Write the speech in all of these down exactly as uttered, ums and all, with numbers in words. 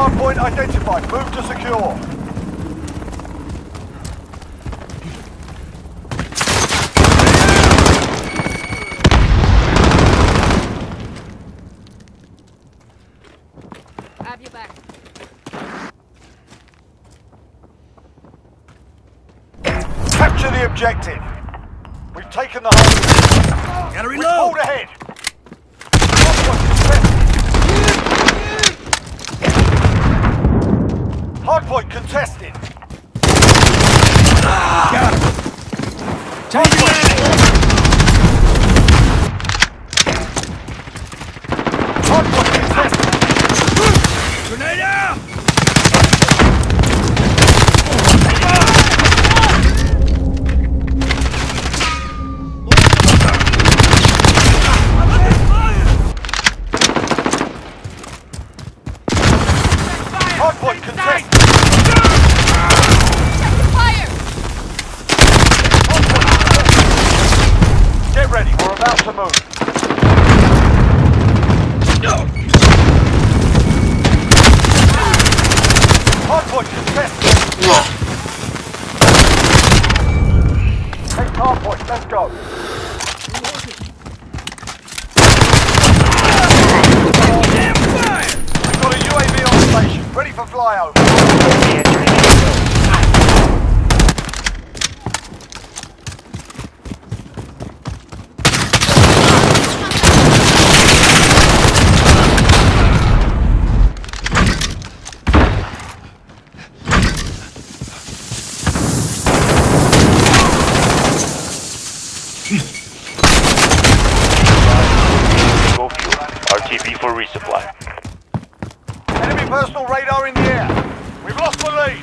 Hardpoint identified. Move to secure. Have you back. Capture the objective. We've taken the hardpoint. Gotta We've reload! pulled ahead. Hardpoint contested. Hardpoint contested. Got him! Take it! Hardpoint contested. Grenade out! Hardpoint contested. Fire! Get ready, we're about to move. Hardpoint contested. Take hardpoint, let's go. Damn fire! We've got a U A V on station, ready for flyover. R T B for resupply. Enemy personal radar in the air. We've lost the lead.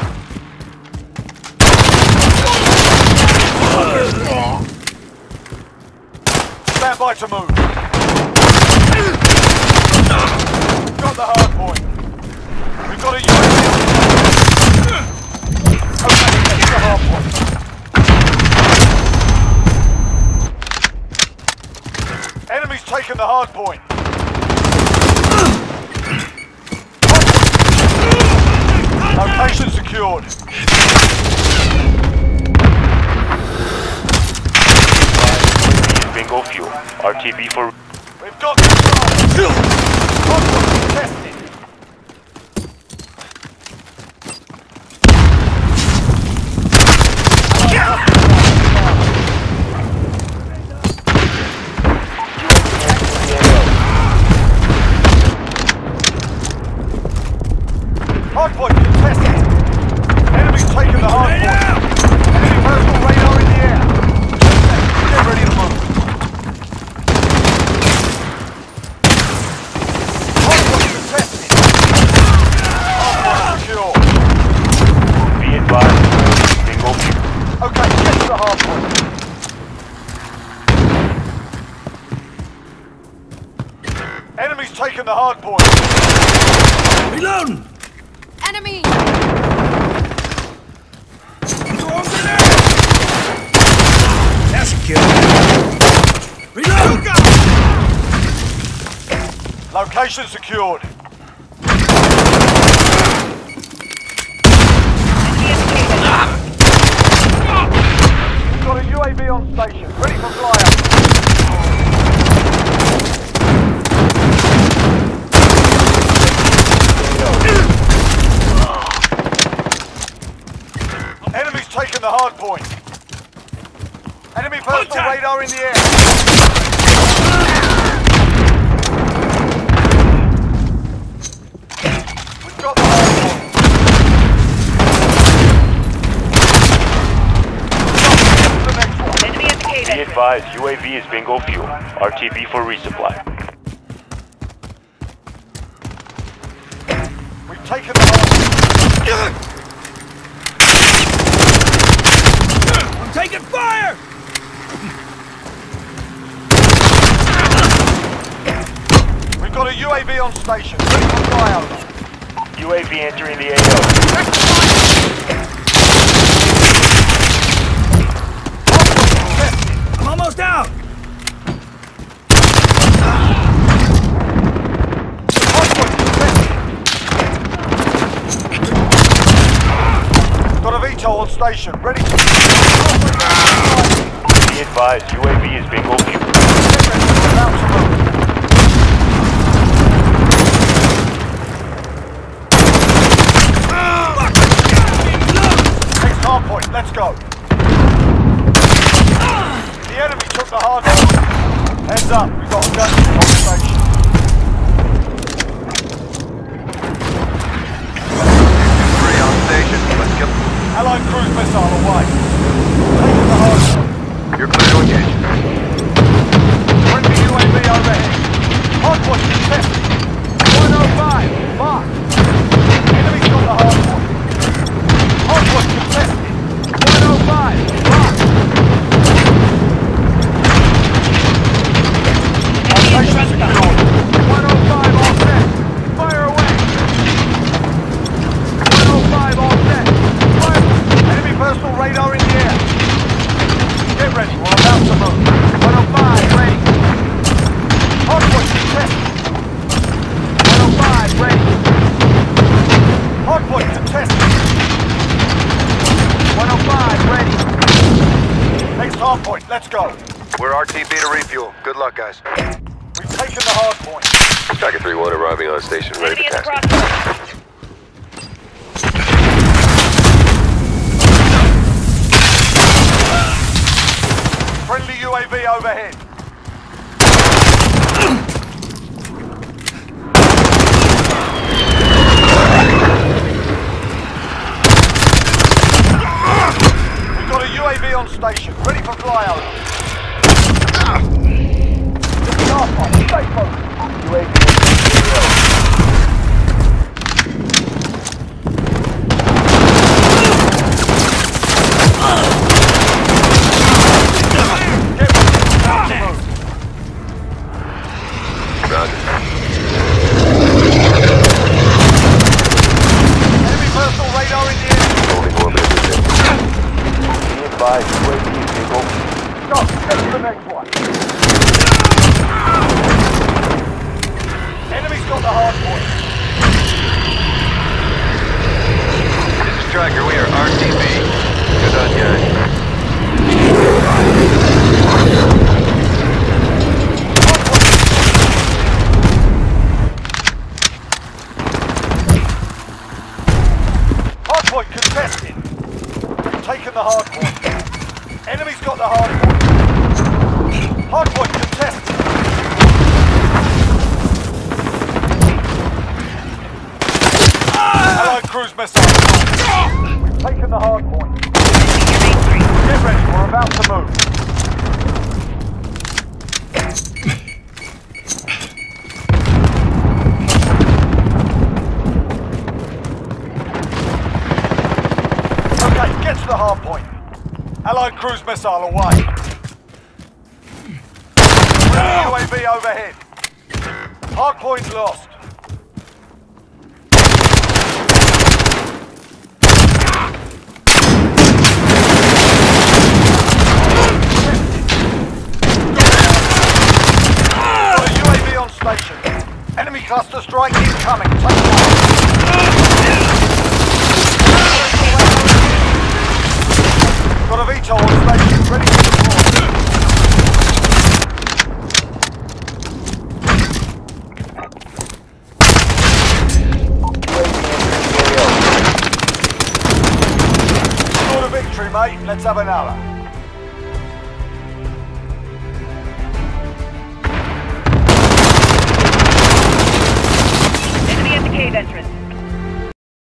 Stand by to move. Got the hard point. We've got a U A V. Okay, that's the hard point. Enemy's taken the hard point. Location secured. Bingo fuel. R T B for... We've got control. Hardpoint contested. Hardpoint contested. Enemy's taken the hardpoint. Enemy personal radar in the air. Get ready to move. Hardpoint contested. Hardpoint secure. Be advised. Bingo fuel. Okay, get to the hardpoint. Enemy's taken the hardpoint. Reloading! Enemy! Throw grenade! That's a kill. Reload! Location secured. We've got a U A V on station, ready for flyover. Enemy's taken the hard point. Enemy personal Contact. radar in the air. We've got the hard point. The next one. Enemy Be indicated. advised. U A V is bingo fuel. R T B for resupply. We've taken the hard point. I'm taking fire! We've got a U A V on station, ready for flyover. U A V entering the A O. I'm almost out! Hardpoint contested. on station. Ready to... Be advised, U A V is bingo fuel. About to move. Next hard point, let's go. The enemy took the hard point. Heads up, we've got a gunship on station. Three on station. Let's go. Allied cruise missile away. Taking the hard point. You're clear to engage. Friendly U A V overhead. Hard point contested. one oh five, mark. Enemy's got the hard point. Hard point contested. one oh five, mark. Our station secured. one oh five all set. Fire away. one oh five all set. Fire. Enemy personal radar in the air. Get ready, we're about to move. one oh five, ready. Hardpoint contested. one oh five, ready. Hardpoint contested. one oh five, ready. Next hardpoint, let's go. We're R T B to refuel. Good luck, guys. We've taken the hardpoint. Packet three one arriving on station, ready for tasking. Friendly U A V overhead. We've got a U A V on station, ready for flyover. Starpoint, stay focused. U A V Enemy personal radar in the air. Only four minutes. Be advised, U A V is vehicle. Go, get to the next one. Enemy's got the hard point. This is Striker. We are R T B. Good on you. Hardpoint contested. We've taken the hardpoint. Enemy's got the hardpoint. Hardpoint contested. Allied cruise missile. We've taken the hardpoint. Get ready, we're about to move. Okay, get to the hard point. Allied cruise missile away. U A V overhead. Hard point lost. Got a U A V on station. Enemy cluster strike incoming. Take one. Got a V TOL on station, ready to deploy. Score a victory, mate. Let's have another.